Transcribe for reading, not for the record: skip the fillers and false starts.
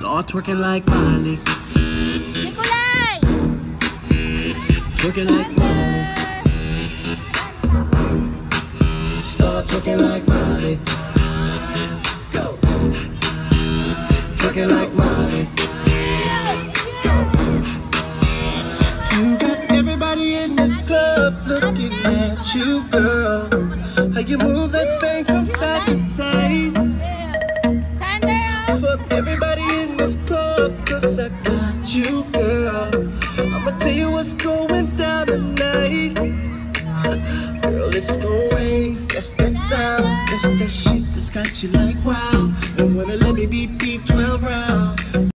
Start twerking like Miley. Nikolai! Twerking like Miley. Start twerking like Miley. Go. Twerking like Miley. Go. You got everybody in this club looking at you, girl. How you move that thing from side to side. Fuck everybody in this club, cause I got you, girl. I'ma tell you what's going down tonight. Girl, it's going, that's that sound, that's that shit that's got you like